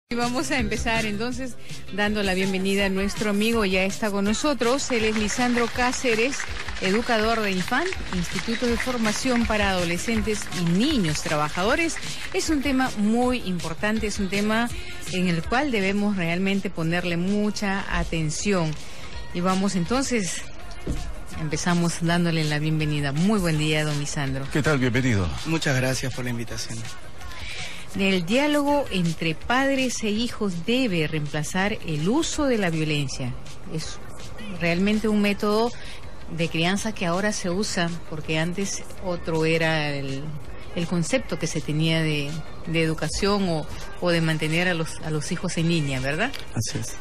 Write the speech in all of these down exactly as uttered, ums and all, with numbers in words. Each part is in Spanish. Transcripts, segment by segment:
Y vamos a empezar entonces dando la bienvenida a nuestro amigo, ya está con nosotros, él es Lisandro Cáceres, educador de Infant, Instituto de Formación para Adolescentes y Niños Trabajadores. Es un tema muy importante, es un tema en el cual debemos realmente ponerle mucha atención. Y vamos entonces, empezamos dándole la bienvenida. Muy buen día, don Lisandro. ¿Qué tal? Bienvenido. Muchas gracias por la invitación. El diálogo entre padres e hijos debe reemplazar el uso de la violencia. Es realmente un método de crianza que ahora se usa, porque antes otro era el, el concepto que se tenía de, de educación o, o de mantener a los, a los hijos en línea, ¿verdad? Así es.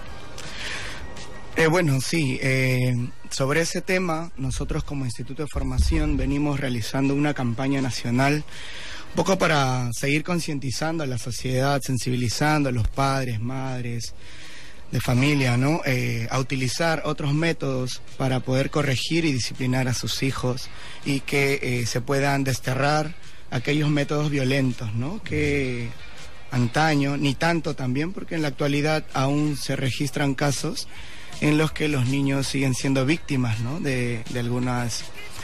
Eh, bueno, sí, eh, sobre ese tema, nosotros como Instituto de Formación venimos realizando una campaña nacional un poco para seguir concientizando a la sociedad, sensibilizando a los padres, madres de familia, ¿no? Eh, a utilizar otros métodos para poder corregir y disciplinar a sus hijos y que eh, se puedan desterrar aquellos métodos violentos, ¿no? Que antaño, ni tanto también, porque en la actualidad aún se registran casos en los que los niños siguen siendo víctimas, ¿no? de, de algunas,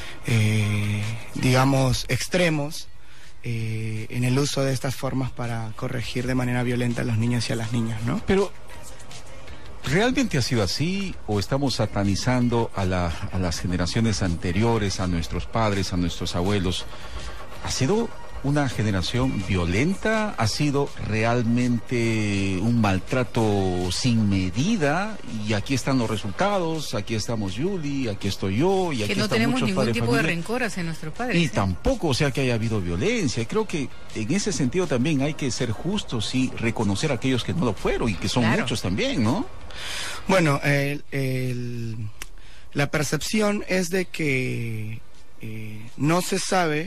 eh, digamos, extremos eh, en el uso de estas formas para corregir de manera violenta a los niños y a las niñas, ¿no? Pero, ¿realmente ha sido así o estamos satanizando a, la, a las generaciones anteriores, a nuestros padres, a nuestros abuelos? ¿Ha sido una generación violenta? ¿Ha sido realmente un maltrato sin medida? Y aquí están los resultados, aquí estamos Yuli, aquí estoy yo, y aquí que no están tenemos muchos ningún padres tipo familia. de rencor hacia nuestros padres. Y ¿eh? tampoco, o sea, que haya habido violencia. Creo que en ese sentido también hay que ser justos y reconocer a aquellos que no lo fueron, y que son Claro. muchos también, ¿no? Bueno, el, el, la percepción es de que eh, no se sabe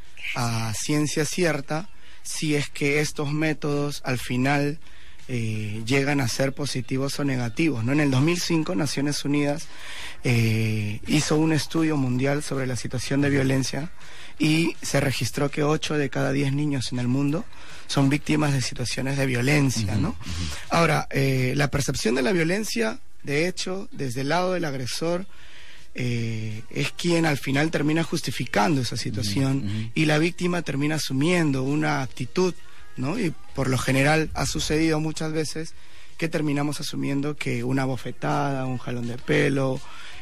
a ciencia cierta si es que estos métodos al final eh, llegan a ser positivos o negativos, ¿no? En el dos mil cinco Naciones Unidas eh, hizo un estudio mundial sobre la situación de violencia y se registró que ocho de cada diez niños en el mundo son víctimas de situaciones de violencia, ¿no? Uh-huh. Ahora, eh, la percepción de la violencia, de hecho, desde el lado del agresor, Eh, es quien al final termina justificando esa situación, uh-huh. y la víctima termina asumiendo una actitud, ¿no? Y por lo general ha sucedido muchas veces que terminamos asumiendo que una bofetada, un jalón de pelo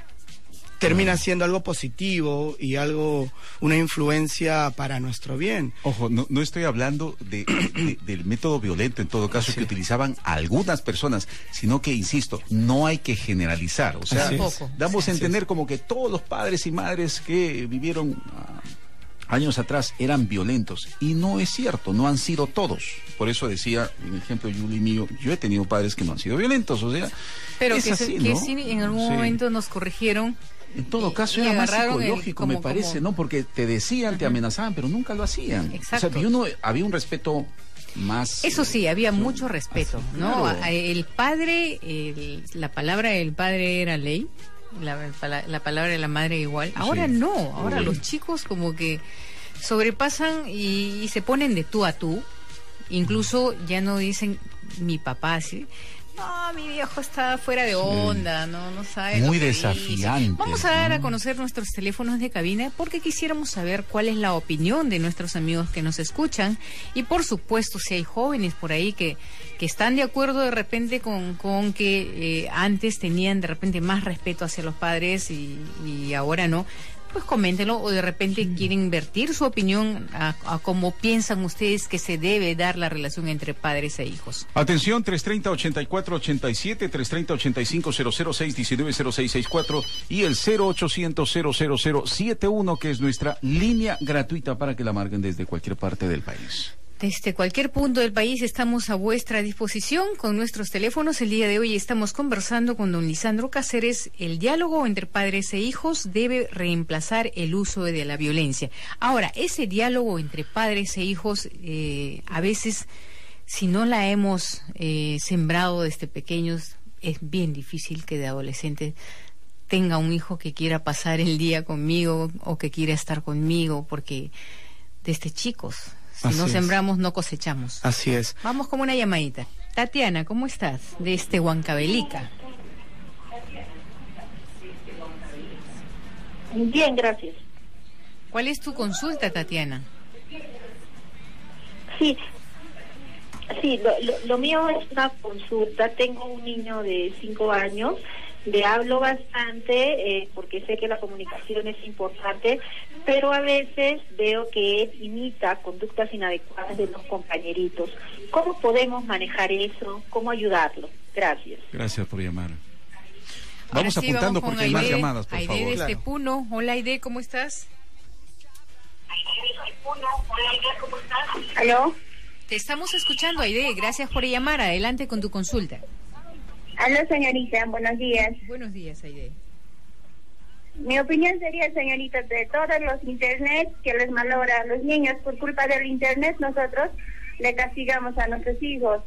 termina siendo algo positivo y algo, una influencia para nuestro bien. Ojo, no, no estoy hablando de, de, del método violento en todo caso, sí, que utilizaban algunas personas, sino que, insisto, no hay que generalizar. O sea, damos a entender como que todos los padres y madres que vivieron uh, años atrás eran violentos, y no es cierto, no han sido todos. Por eso decía, en el ejemplo Yuli mío, yo he tenido padres que no han sido violentos, o sea, pero es que, así, se, ¿no? que sí en algún sí. momento nos corrigieron. En todo caso, era más psicológico, el, como, me parece, como... ¿no? Porque te decían, uh-huh. te amenazaban, pero nunca lo hacían. Exacto. O sea, uno, había un respeto más... Eso sí, había mucho respeto, así, ¿no? Claro. El padre, el, la palabra del padre era ley, la, la palabra de la madre igual. Ahora sí. no, ahora sí. los chicos como que sobrepasan y, y se ponen de tú a tú. Incluso ya no dicen mi papá, ¿sí? No, mi viejo está fuera de onda, sí. no, no sabe. Muy desafiante. Vamos a dar a conocer nuestros teléfonos de cabina porque quisiéramos saber cuál es la opinión de nuestros amigos que nos escuchan, y por supuesto si hay jóvenes por ahí que, que están de acuerdo de repente con, con que eh, antes tenían de repente más respeto hacia los padres y, y ahora no. Pues coméntenlo, o de repente sí. quieren invertir su opinión a, a cómo piensan ustedes que se debe dar la relación entre padres e hijos. Atención, tres treinta, ochenta y cuatro ochenta y siete, tres treinta, ochenta y cinco, cero cero seis, diecinueve, cero seis sesenta y cuatro y el cero ochocientos, cero cero cero setenta y uno, que es nuestra línea gratuita para que la marquen desde cualquier parte del país. Desde cualquier punto del país estamos a vuestra disposición con nuestros teléfonos. El día de hoy estamos conversando con don Lisandro Cáceres. El diálogo entre padres e hijos debe reemplazar el uso de la violencia. Ahora, ese diálogo entre padres e hijos, eh, a veces, si no la hemos eh, sembrado desde pequeños, es bien difícil que de adolescentes tenga un hijo que quiera pasar el día conmigo o que quiera estar conmigo, porque desde chicos... Si Así no es. sembramos, no cosechamos. Así es. Vamos con una llamadita. Tatiana, ¿cómo estás? Desde Huancavelica. Bien, gracias. ¿Cuál es tu consulta, Tatiana? Sí, sí, lo, lo, lo mío es una consulta. Tengo un niño de cinco años, le hablo bastante eh, porque sé que la comunicación es importante, pero a veces veo que él imita conductas inadecuadas de los compañeritos. ¿Cómo podemos manejar eso? ¿Cómo ayudarlo? Gracias. Gracias por llamar. Ahora Vamos sí, apuntando vamos porque hay más Aide, llamadas, por Aide favor. desde Claro. Puno. Hola, Aide, ¿cómo estás? ¿Aló? Te estamos escuchando, Aide. Gracias por llamar. Adelante con tu consulta. Aló, señorita. Buenos días. Buenos días, Aide. Mi opinión sería, señorita, de todos los internet que les malora a los niños por culpa del internet, nosotros le castigamos a nuestros hijos.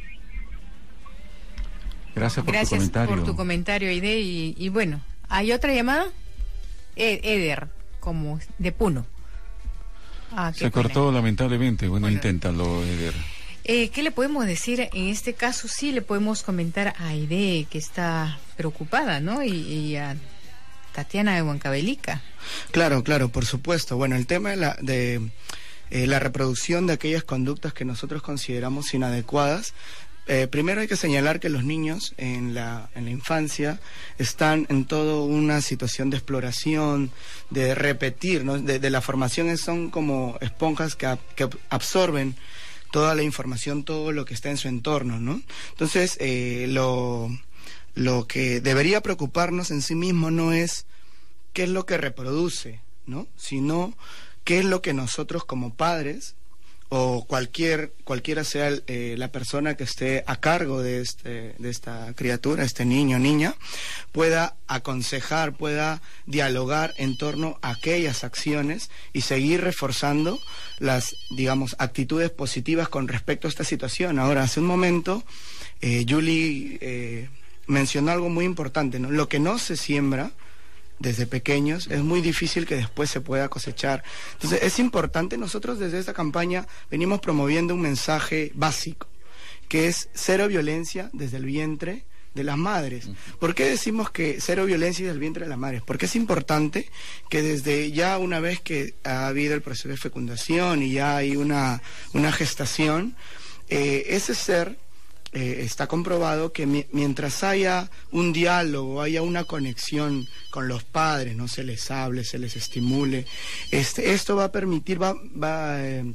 Gracias por Gracias tu comentario. por tu comentario, Aide. Y, y bueno, ¿hay otra llamada? Ed- Eder, como de Puno. Ah, Se cortó pena. lamentablemente. Bueno, Bueno. inténtalo, Eder. Eh, ¿Qué le podemos decir? En este caso sí le podemos comentar a Aide, que está preocupada, ¿no? Y, y a Tatiana de Huancavelica. Claro, claro, por supuesto. Bueno, el tema de la, de, eh, la reproducción de aquellas conductas que nosotros consideramos inadecuadas. Eh, primero hay que señalar que los niños en la, en la infancia están en toda una situación de exploración, de repetir, ¿no? de, de la formación, son como esponjas que, ab- que absorben toda la información, todo lo que está en su entorno, ¿no? Entonces, eh, lo, lo que debería preocuparnos en sí mismo no es qué es lo que reproduce, ¿no? Sino qué es lo que nosotros como padres o cualquier cualquiera sea el, eh, la persona que esté a cargo de este de esta criatura, este niño o niña, pueda aconsejar, pueda dialogar en torno a aquellas acciones y seguir reforzando las, digamos, actitudes positivas con respecto a esta situación. Ahora, hace un momento, eh, Julie eh, mencionó algo muy importante, ¿no? Lo que no se siembra desde pequeños, es muy difícil que después se pueda cosechar. Entonces, es importante, nosotros desde esta campaña venimos promoviendo un mensaje básico, que es cero violencia desde el vientre de las madres. ¿Por qué decimos que cero violencia desde el vientre de las madres? Porque es importante que desde ya una vez que ha habido el proceso de fecundación y ya hay una, una gestación, eh, ese ser Eh, está comprobado que mi mientras haya un diálogo, haya una conexión con los padres, no se les hable, se les estimule, este, esto va a permitir, va, va a eh,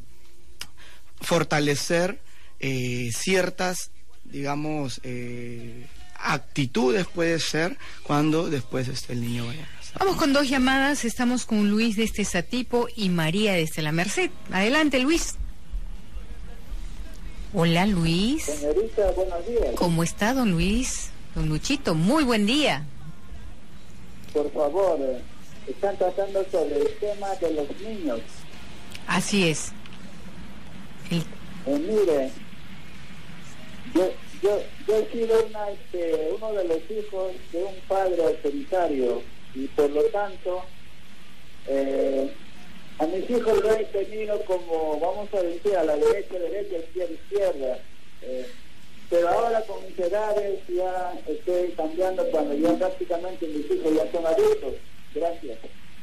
fortalecer eh, ciertas, digamos, eh, actitudes, puede ser, cuando después este, el niño vaya a casar. Vamos con dos llamadas. Estamos con Luis desde Satipo y María desde La Merced. Adelante, Luis. Hola, Luis. Señorita, buenos días. ¿Cómo está, don Luis? Don Luchito, muy buen día. Por favor, eh, están tratando sobre el tema de los niños. Así es. El... Eh, mire, yo, yo, yo he sido una, este, uno de los hijos de un padre autoritario y por lo tanto eh, a mis hijos lo he tenido como, vamos a decir, a la derecha, derecha, izquierda, izquierda. Eh, pero ahora con mis edades ya estoy cambiando cuando ya prácticamente mis hijos ya son adultos. Gracias.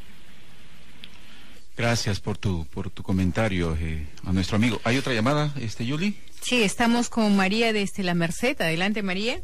Gracias por tu por tu comentario eh, a nuestro amigo. ¿Hay otra llamada, este Yuli? Sí, estamos con María desde La Merced. Adelante, María.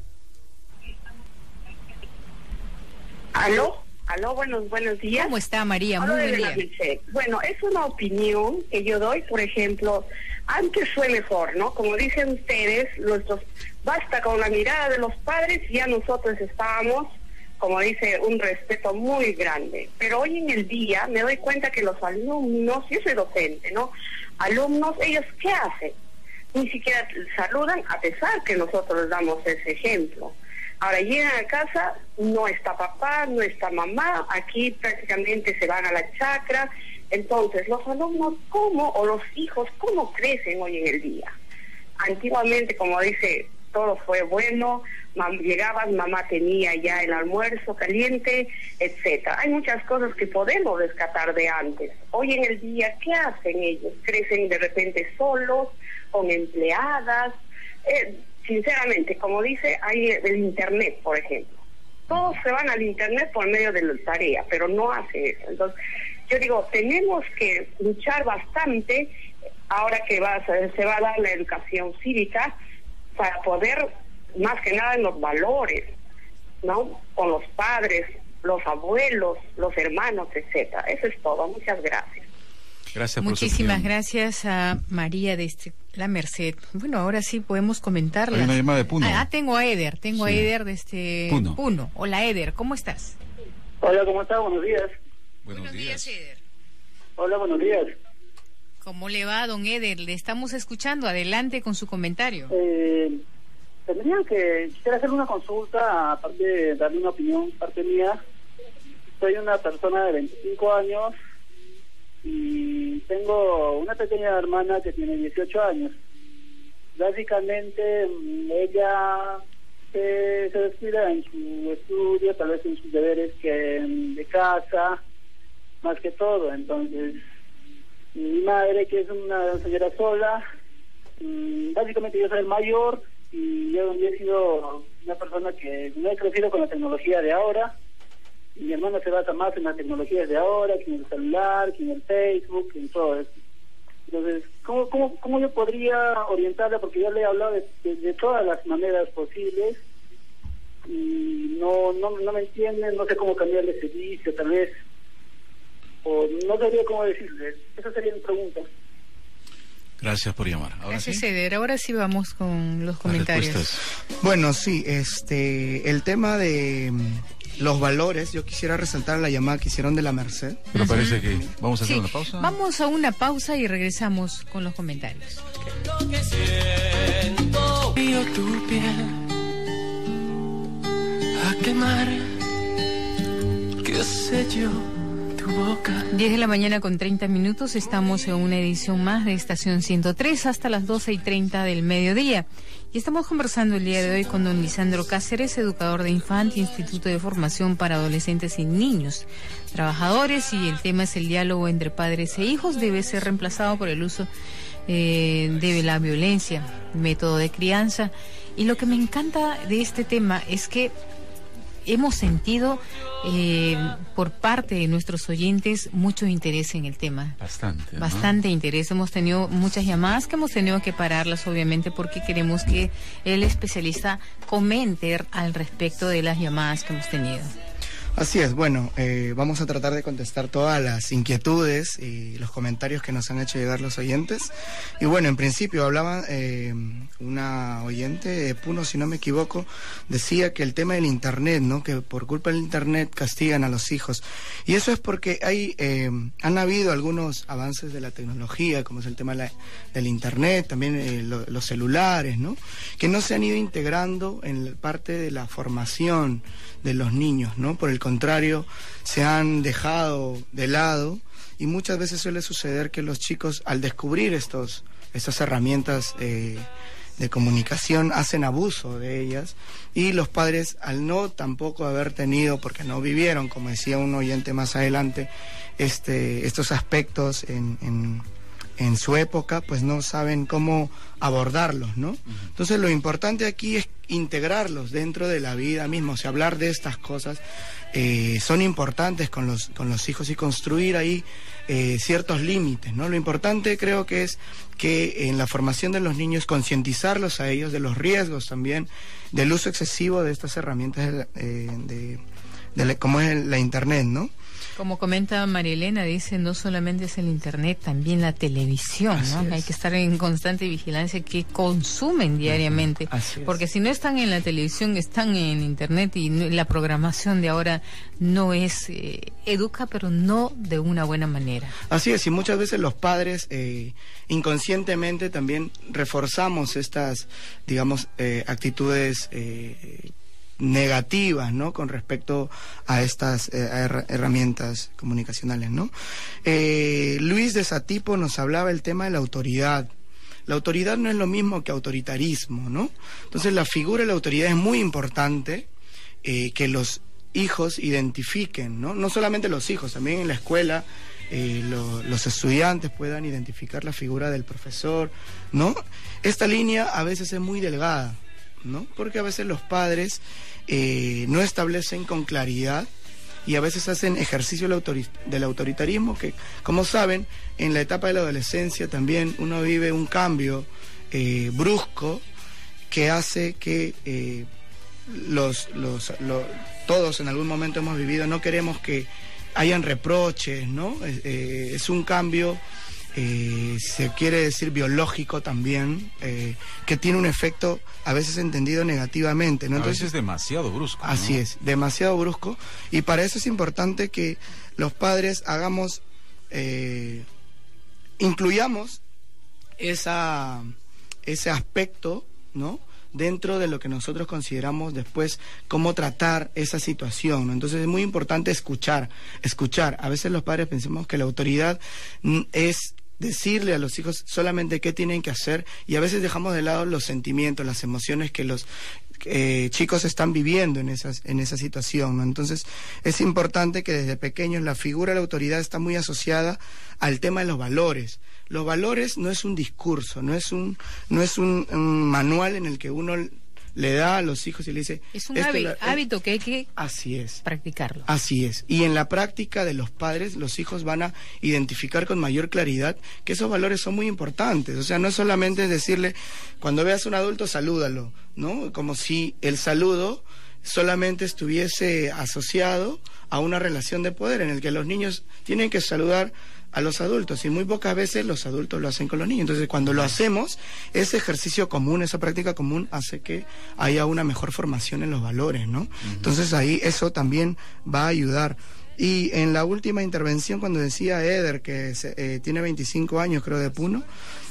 ¿Aló? Aló, buenos, buenos días. ¿Cómo está, María? Muy buen día. Bueno, es una opinión que yo doy, por ejemplo, antes fue mejor, ¿no? Como dicen ustedes, nuestros, basta con la mirada de los padres y ya nosotros estábamos, como dice, un respeto muy grande. Pero hoy en el día me doy cuenta que los alumnos, yo soy docente, ¿no? Alumnos, ellos, ¿qué hacen? Ni siquiera saludan, a pesar que nosotros les damos ese ejemplo. Ahora llegan a casa, no está papá, no está mamá, aquí prácticamente se van a la chacra. Entonces, los alumnos, ¿cómo? O los hijos, ¿cómo crecen hoy en el día? Antiguamente, como dice, todo fue bueno, mam llegabas, mamá tenía ya el almuerzo caliente, etcétera. Hay muchas cosas que podemos rescatar de antes. Hoy en el día, ¿qué hacen ellos? Crecen de repente solos, con empleadas. Eh, sinceramente, como dice, hay el internet, por ejemplo. Todos se van al internet por medio de la tarea, pero no hace eso. Entonces, yo digo, tenemos que luchar bastante ahora que va, se va a dar la educación cívica para poder, más que nada en los valores, ¿no? Con los padres, los abuelos, los hermanos, etcétera. Eso es todo. Muchas gracias. Gracias por Muchísimas gracias a María de este, La Merced. Bueno, ahora sí podemos comentarlas. Hay una llamada de Puno. Ah, tengo a Eder, tengo sí. a Eder de este Puno. Puno. Hola Eder, ¿cómo estás? Hola, ¿cómo estás? Buenos días. Buenos, Buenos días, días, Eder. Hola, buenos días. ¿Cómo le va, don Eder? Le estamos escuchando. Adelante con su comentario. Eh, tendría que, quisiera hacer una consulta, aparte de darle una opinión, parte mía. Soy una persona de veinticinco años y tengo una pequeña hermana que tiene dieciocho años. Básicamente ella se, se descuida en su estudio, tal vez en sus deberes que de casa, más que todo. Entonces, mi madre, que es una señora sola, básicamente yo soy el mayor y yo he sido una persona que no he crecido con la tecnología de ahora. Y mi hermano se basa más en las tecnologías de ahora, que en el celular, que en el Facebook, que en todo eso. Entonces, ¿cómo, cómo, cómo yo podría orientarla? Porque yo le he hablado de, de, de todas las maneras posibles y no, no, no me entienden, no sé cómo cambiarle el servicio, tal vez, o no sabría cómo decirle. Esa sería mi pregunta. Gracias por llamar. Ahora Gracias, sí. Eder. Ahora sí vamos con los comentarios. Bueno, sí, este, el tema de los valores, yo quisiera resaltar la llamada que hicieron de La Merced. Me parece que vamos a hacer Sí, una pausa. vamos a una pausa y regresamos con los comentarios. Lo que siento, yo tu piel a quemar, qué sé yo, tu boca. diez de la mañana con treinta minutos, estamos en una edición más de Estación ciento tres hasta las doce y treinta del mediodía. Y estamos conversando el día de hoy con don Lisandro Cáceres, educador de Infante, Instituto de Formación para Adolescentes y Niños Trabajadores, y el tema es el diálogo entre padres e hijos debe ser reemplazado por el uso eh, de la violencia, método de crianza. Y lo que me encanta de este tema es que hemos sentido eh, por parte de nuestros oyentes mucho interés en el tema. Bastante, ¿no? Bastante interés. Hemos tenido muchas llamadas que hemos tenido que pararlas, obviamente, porque queremos que el especialista comente al respecto de las llamadas que hemos tenido. Así es, bueno, eh, vamos a tratar de contestar todas las inquietudes y los comentarios que nos han hecho llegar los oyentes. Y bueno, en principio hablaba eh, una oyente de Puno, si no me equivoco, decía que el tema del internet, ¿no? Que por culpa del internet castigan a los hijos. Y eso es porque hay, eh, han habido algunos avances de la tecnología, como es el tema de la, del internet, también eh, lo, los celulares, ¿no? Que no se han ido integrando en la parte de la formación de los niños, ¿no? Por el contrario, se han dejado de lado y muchas veces suele suceder que los chicos, al descubrir estos, estas herramientas eh, de comunicación, hacen abuso de ellas, y los padres, al no tampoco haber tenido, porque no vivieron, como decía un oyente más adelante, este, estos aspectos en, en, en su época, pues no saben cómo abordarlos, ¿no? Entonces lo importante aquí es integrarlos dentro de la vida misma, o sea, hablar de estas cosas eh, son importantes con los, con los hijos y construir ahí eh, ciertos límites, ¿no? Lo importante creo que es que en la formación de los niños concientizarlos a ellos de los riesgos también, del uso excesivo de estas herramientas de, eh, de, de la, como es la internet, ¿no? Como comenta María Elena, dice, no solamente es el internet, también la televisión, ¿no? Hay que estar en constante vigilancia que consumen diariamente, Así es. porque si no están en la televisión, están en internet, y no, la programación de ahora no es, eh, educa, pero no de una buena manera. Así es, y muchas veces los padres eh, inconscientemente también reforzamos estas, digamos, eh, actitudes eh, negativas, ¿no? Con respecto a estas eh, a her herramientas comunicacionales, ¿no? Eh, Luis de Satipo nos hablaba del tema de la autoridad. La autoridad no es lo mismo que autoritarismo, ¿no? Entonces la figura de la autoridad es muy importante, eh, que los hijos identifiquen, ¿no? No solamente los hijos, también en la escuela eh, lo, los estudiantes puedan identificar la figura del profesor, ¿no? Esta línea a veces es muy delgada. ¿no? Porque a veces los padres eh, no establecen con claridad y a veces hacen ejercicio del, autori del autoritarismo, que, como saben, en la etapa de la adolescencia también uno vive un cambio eh, brusco que hace que eh, los, los, los, todos en algún momento hemos vivido, no queremos que hayan reproches, ¿no? Eh, es un cambio, eh, se quiere decir biológico también, eh, que tiene un efecto a veces entendido negativamente, ¿no? Entonces, a veces demasiado brusco, ¿no? Así es, demasiado brusco, y para eso es importante que los padres hagamos, eh, incluyamos esa, ese aspecto, ¿no?, dentro de lo que nosotros consideramos después cómo tratar esa situación, ¿no? Entonces es muy importante escuchar, escuchar. A veces los padres pensamos que la autoridad es decirle a los hijos solamente qué tienen que hacer, y a veces dejamos de lado los sentimientos, las emociones que los eh, chicos están viviendo en esas, en esa situación, ¿no? Entonces es importante que desde pequeños la figura de la autoridad está muy asociada al tema de los valores. Los valores no es un discurso, no es un, no es un, un manual en el que uno le da a los hijos y le dice... Es un hábito, la, hábito que hay que así es, practicarlo. Así es. Y en la práctica de los padres, los hijos van a identificar con mayor claridad que esos valores son muy importantes. O sea, no es solamente decirle, cuando veas a un adulto, salúdalo, ¿no? Como si el saludo solamente estuviese asociado a una relación de poder en el que los niños tienen que saludar a los adultos, y muy pocas veces los adultos lo hacen con los niños. Entonces, cuando lo hacemos, ese ejercicio común, esa práctica común hace que haya una mejor formación en los valores, ¿no? Uh-huh. Entonces ahí eso también va a ayudar. Y en la última intervención, cuando decía Eder que se, eh, tiene veinticinco años, creo, de Puno,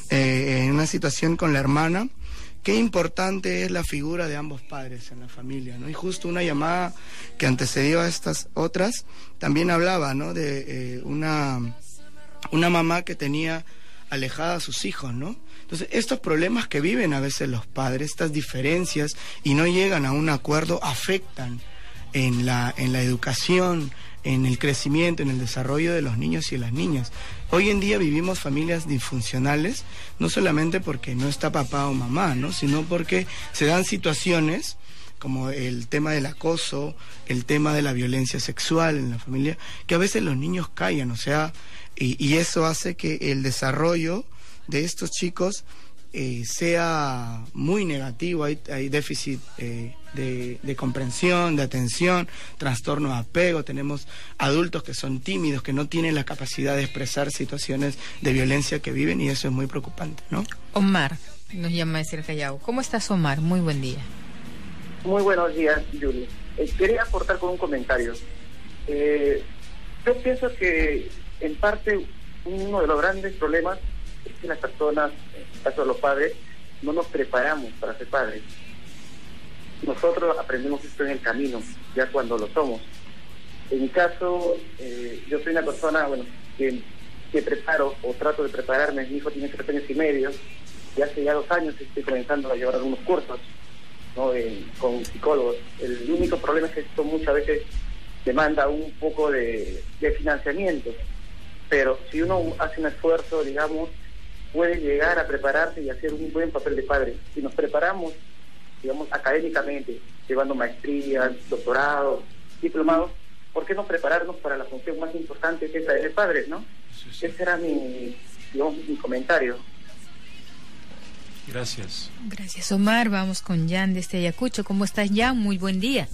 eh, en una situación con la hermana, qué importante es la figura de ambos padres en la familia, ¿no? Y justo una llamada que antecedió a estas otras también hablaba, ¿no?, de eh, una una mamá que tenía alejada a sus hijos, ¿no? Entonces, estos problemas que viven a veces los padres, estas diferencias, y no llegan a un acuerdo, afectan en la, en la educación, en el crecimiento, en el desarrollo de los niños y de las niñas. Hoy en día vivimos familias disfuncionales, no solamente porque no está papá o mamá, ¿no?, sino porque se dan situaciones como el tema del acoso, el tema de la violencia sexual en la familia, que a veces los niños callan, o sea, y, y eso hace que el desarrollo de estos chicos eh, sea muy negativo. Hay, hay déficit eh, de, de comprensión, de atención, trastorno de apego. Tenemos adultos que son tímidos, que no tienen la capacidad de expresar situaciones de violencia que viven, y eso es muy preocupante, ¿no? Omar nos llama desde el Callao. ¿Cómo estás, Omar? Muy buen día. Muy buenos días, Yuli. Eh, quería aportar con un comentario. Eh, yo pienso que, en parte, uno de los grandes problemas es que las personas, en el caso de los padres, no nos preparamos para ser padres. Nosotros aprendemos esto en el camino, ya cuando lo somos. En mi caso, eh, yo soy una persona, bueno, que, que preparo o trato de prepararme. Mi hijo tiene tres años y medio, y hace ya dos años estoy comenzando a llevar algunos cursos, ¿no?, eh, con psicólogos. El único problema es que esto muchas veces demanda un poco de, de financiamiento, pero si uno hace un esfuerzo, digamos, puede llegar a prepararse y hacer un buen papel de padre. Si nos preparamos, digamos, académicamente, llevando maestrías, doctorados, diplomados, ¿por qué no prepararnos para la función más importante, que es la de ser padres, ¿no? Sí, sí. Ese era mi, digamos, mi comentario. Gracias. Gracias, Omar. Vamos con Jan desde Ayacucho. ¿Cómo estás, Jan? Muy buen día.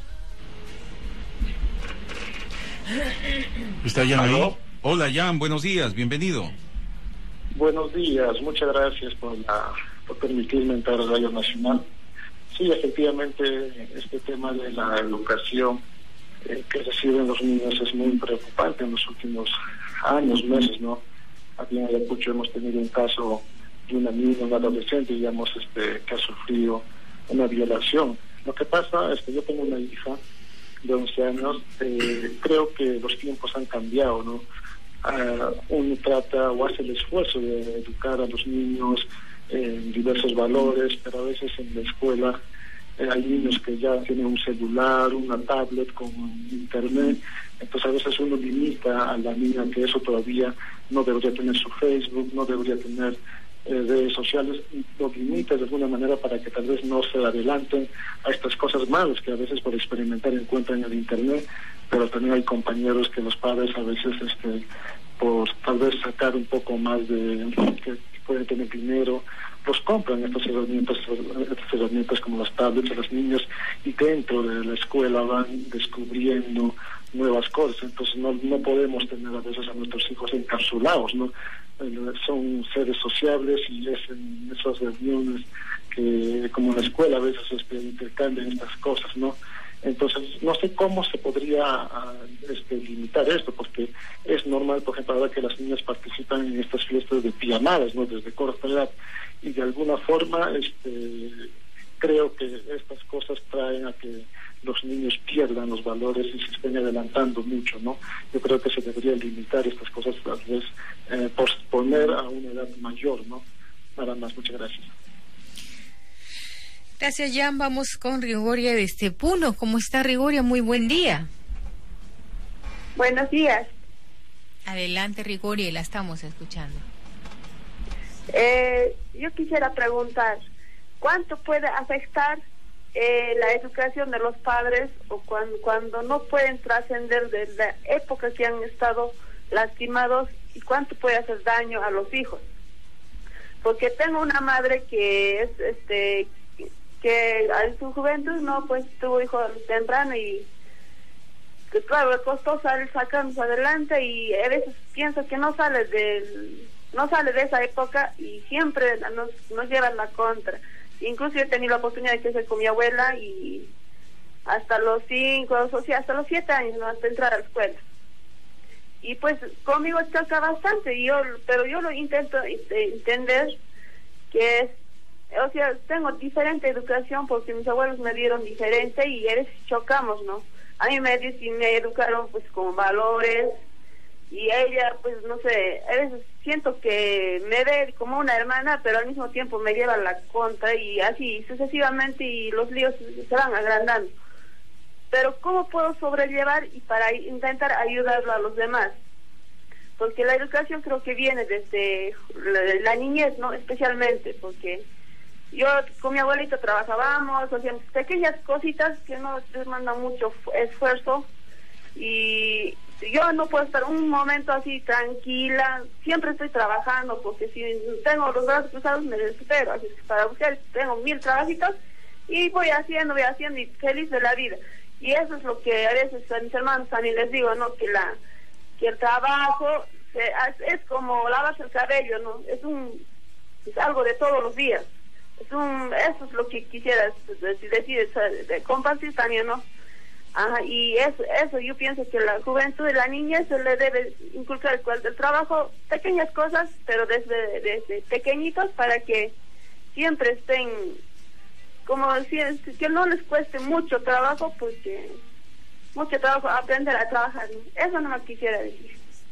¿Está Jan ahí? Hola, Jan, buenos días, bienvenido. Buenos días, muchas gracias por, la, por permitirme entrar a Radio Nacional. Sí, efectivamente, este tema de la educación eh, que reciben los niños es muy preocupante en los últimos años, meses, ¿no? Aquí en Ayacucho hemos tenido un caso de una niña, una adolescente, digamos, este, que ha sufrido una violación. Lo que pasa es que yo tengo una hija de once años, eh, creo que los tiempos han cambiado, ¿no? Uh, uno trata o hace el esfuerzo de educar a los niños en diversos valores, pero a veces en la escuela eh, hay niños que ya tienen un celular, una tablet con internet, entonces a veces uno limita a la niña que eso todavía no debería tener su Facebook, no debería tener eh, redes sociales, los limitas de alguna manera para que tal vez no se adelanten a estas cosas malas que a veces por experimentar encuentran en el internet, pero también hay compañeros que los padres a veces este por tal vez sacar un poco más de que pueden tener dinero, los compran estas herramientas, estas herramientas como las tablets a los niños, y dentro de la escuela van descubriendo nuevas cosas. Entonces no, no podemos tener a veces a nuestros hijos encapsulados, ¿no? Son seres sociables, y es en esas reuniones que, como en la escuela, a veces este, intercambian estas cosas, ¿no? Entonces, no sé cómo se podría este, limitar esto, porque es normal, por ejemplo, ahora que las niñas participan en estas fiestas de pijamadas, ¿no? Desde corta edad, y de alguna forma este, creo que estas cosas traen a que los niños pierdan los valores y se estén adelantando mucho, ¿no? Yo creo que se debería limitar estas cosas, tal vez eh, posponer a una edad mayor, ¿no? Nada más, muchas gracias. Gracias, Jan. Vamos con Rigoria de este Puno. ¿Cómo está, Rigoria? Muy buen día. Buenos días. Adelante, Rigoria, la estamos escuchando. Eh, yo quisiera preguntar, ¿cuánto puede afectar eh, la educación de los padres o cuando, cuando no pueden trascender de la época que han estado lastimados, y cuánto puede hacer daño a los hijos? Porque tengo una madre que es este que en su juventud no pues tuvo hijos temprano, y que claro, le costó salir sacándose adelante, y a veces pienso que no sale del no sale de esa época y siempre nos, nos lleva la contra. Incluso he tenido la oportunidad de crecer con mi abuela, y hasta los cinco, o sea, hasta los siete años, ¿no? Hasta entrar a la escuela. Y pues conmigo choca bastante, y yo, pero yo lo intento entender que es, o sea, tengo diferente educación porque mis abuelos me dieron diferente, y a veces chocamos, ¿no? A mí me, me educaron pues con valores, y ella pues no sé, a veces siento que me ve como una hermana, pero al mismo tiempo me lleva la contra, y así sucesivamente, y los líos se van agrandando. Pero ¿cómo puedo sobrellevar y para intentar ayudarlo a los demás? Porque la educación creo que viene desde la, la niñez, ¿no? Especialmente porque yo con mi abuelita trabajábamos, hacíamos pequeñas cositas que no demandan mucho esfuerzo, y yo no puedo estar un momento así tranquila, siempre estoy trabajando, porque si tengo los brazos cruzados me desespero, así que para buscar tengo mil trabajitos, y voy haciendo, voy haciendo, y feliz de la vida. Y eso es lo que a veces a mis hermanos también les digo, ¿no? Que la que el trabajo se, es como lavarse el cabello, ¿no? Es un es algo de todos los días. Es un eso es lo que quisiera decir, decir de compartir también, ¿no? Ajá, y eso, eso yo pienso que la juventud y la niñez se le debe inculcar el trabajo, pequeñas cosas, pero desde, desde pequeñitos, para que siempre estén, como decir, que no les cueste mucho trabajo, porque mucho trabajo aprender a trabajar. Eso no me quisiera decir.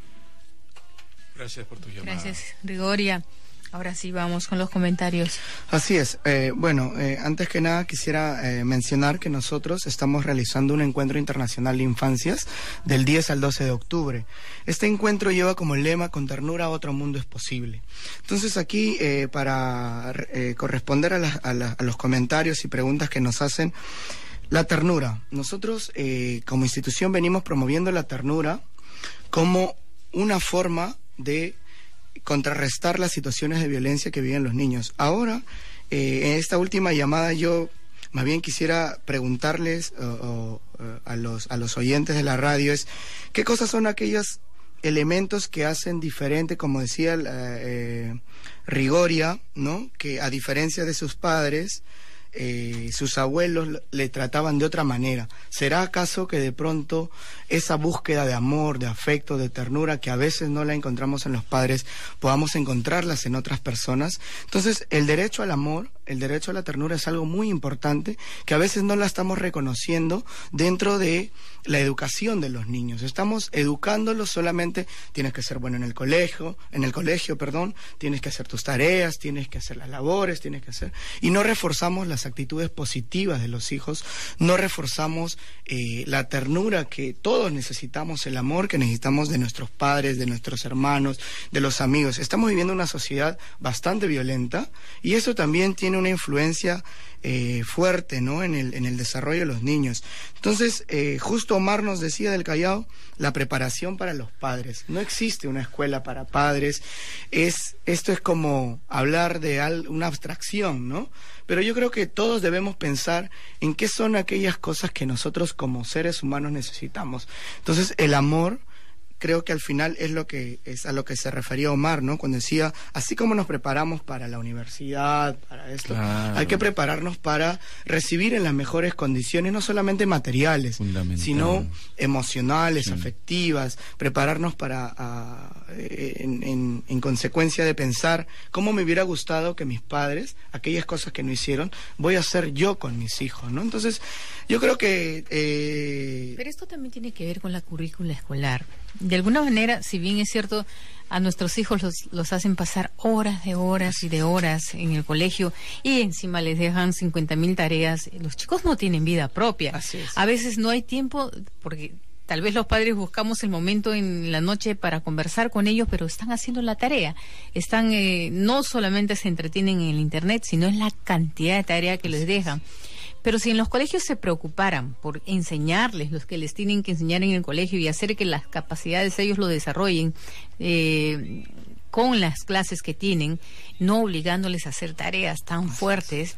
Gracias por tu llamada. Gracias, Rigoria. Ahora sí vamos con los comentarios. Así es. Eh, bueno, eh, antes que nada quisiera eh, mencionar que nosotros estamos realizando un encuentro internacional de infancias del diez al doce de octubre. Este encuentro lleva como lema: con ternura otro mundo es posible. Entonces aquí, eh, para eh, corresponder a, la, a, la, a los comentarios y preguntas que nos hacen, la ternura. Nosotros eh, como institución venimos promoviendo la ternura como una forma de contrarrestar las situaciones de violencia que viven los niños. Ahora, eh, en esta última llamada, yo más bien quisiera preguntarles uh, uh, a los a los oyentes de la radio es qué cosas son aquellos elementos que hacen diferente, como decía eh, Rigoria, ¿no? Que a diferencia de sus padres, Eh, sus abuelos le trataban de otra manera. ¿Será acaso que de pronto esa búsqueda de amor, de afecto, de ternura, que a veces no la encontramos en los padres, podamos encontrarlas en otras personas? Entonces, el derecho al amor, el derecho a la ternura es algo muy importante que a veces no la estamos reconociendo dentro de la educación de los niños. Estamos educándolos solamente, tienes que ser bueno en el colegio, en el colegio, perdón, tienes que hacer tus tareas, tienes que hacer las labores, tienes que hacer, y no reforzamos las actitudes positivas de los hijos, no reforzamos eh, la ternura que todos todos necesitamos el amor que necesitamos de nuestros padres, de nuestros hermanos, de los amigos. Estamos viviendo una sociedad bastante violenta y eso también tiene una influencia eh, fuerte, ¿no?, en el, en el desarrollo de los niños. Entonces, eh, justo Omar nos decía del Callao, la preparación para los padres. No existe una escuela para padres. Es, esto es como hablar de al, una abstracción, ¿no? Pero yo creo que todos debemos pensar en qué son aquellas cosas que nosotros como seres humanos necesitamos. Entonces, el amor, creo que al final es lo que es a lo que se refería Omar, ¿no? Cuando decía, así como nos preparamos para la universidad, para esto, claro, hay que prepararnos para recibir en las mejores condiciones, no solamente materiales, sino emocionales, sí, afectivas, prepararnos para, a, en, en, en consecuencia de pensar cómo me hubiera gustado que mis padres, aquellas cosas que no hicieron, voy a hacer yo con mis hijos, ¿no? Entonces, yo creo que... Eh... Pero esto también tiene que ver con la currícula escolar. De alguna manera, si bien es cierto, a nuestros hijos los, los hacen pasar horas de horas y de horas en el colegio y encima les dejan cincuenta mil tareas, los chicos no tienen vida propia. Así es. A veces no hay tiempo, porque tal vez los padres buscamos el momento en la noche para conversar con ellos, pero están haciendo la tarea. Están, eh, no solamente se entretienen en el internet, sino en la cantidad de tarea que les dejan. Pero si en los colegios se preocuparan por enseñarles los que les tienen que enseñar en el colegio y hacer que las capacidades ellos lo desarrollen eh, con las clases que tienen, no obligándoles a hacer tareas tan fuertes,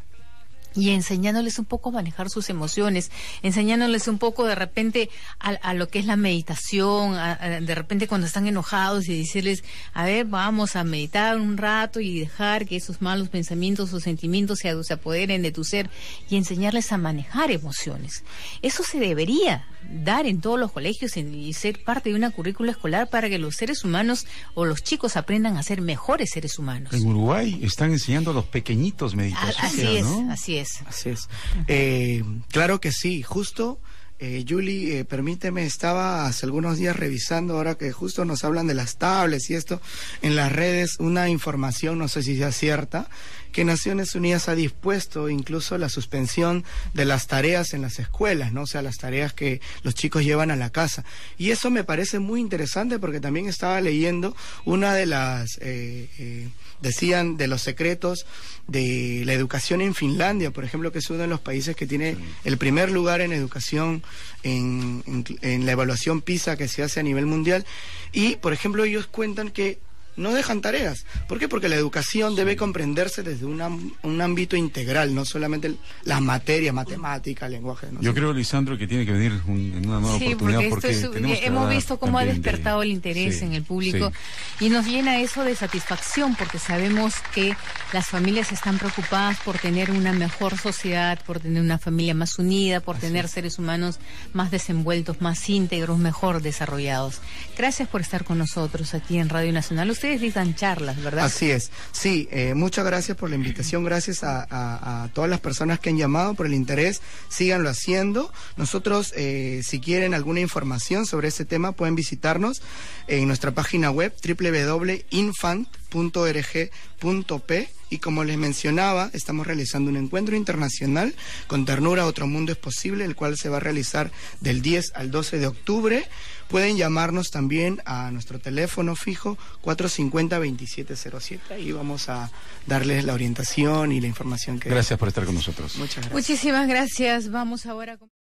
y enseñándoles un poco a manejar sus emociones, enseñándoles un poco de repente a, a lo que es la meditación, a, a, de repente cuando están enojados y decirles, a ver, vamos a meditar un rato y dejar que esos malos pensamientos o sentimientos se, se apoderen de tu ser, y enseñarles a manejar emociones. Eso se debería dar en todos los colegios y ser parte de una currícula escolar para que los seres humanos o los chicos aprendan a ser mejores seres humanos. En Uruguay están enseñando a los pequeñitos meditación, así es, ¿no? Así es. Así es. Eh, claro que sí, justo, eh, Julie, eh, permíteme, estaba hace algunos días revisando, ahora que justo nos hablan de las tablets y esto, en las redes, una información, no sé si sea cierta, que Naciones Unidas ha dispuesto incluso la suspensión de las tareas en las escuelas, ¿no? O sea, las tareas que los chicos llevan a la casa. Y eso me parece muy interesante porque también estaba leyendo una de las, eh, eh, decían, de los secretos de la educación en Finlandia, por ejemplo, que es uno de los países que tiene sí. el primer lugar en educación en, en, en la evaluación PISA que se hace a nivel mundial. Y, por ejemplo, ellos cuentan que no dejan tareas. ¿Por qué? Porque la educación sí. debe comprenderse desde una, un ámbito integral, no solamente las materias, matemáticas, lenguaje. No Yo sé. creo, Lisandro, que tiene que venir un, en una nueva sí, oportunidad porque, porque es, tenemos hemos visto cómo ha despertado de... el interés sí, en el público sí. y nos llena eso de satisfacción porque sabemos que las familias están preocupadas por tener una mejor sociedad, por tener una familia más unida, por Así tener es. seres humanos más desenvueltos, más íntegros, mejor desarrollados. Gracias por estar con nosotros aquí en Radio Nacional. Ustedes dictan charlas, ¿verdad? Así es, sí, eh, muchas gracias por la invitación, gracias a, a, a todas las personas que han llamado por el interés, síganlo haciendo. Nosotros, eh, si quieren alguna información sobre este tema, pueden visitarnos en nuestra página web doble u doble u doble u punto infant punto org punto p y como les mencionaba, estamos realizando un encuentro internacional con Ternura Otro Mundo es Posible, el cual se va a realizar del diez al doce de octubre. Pueden llamarnos también a nuestro teléfono fijo cuatro cinco cero, veintisiete cero siete. Ahí vamos a darles la orientación y la información que... Gracias por estar con nosotros. Muchas gracias. Muchísimas gracias. Vamos ahora con...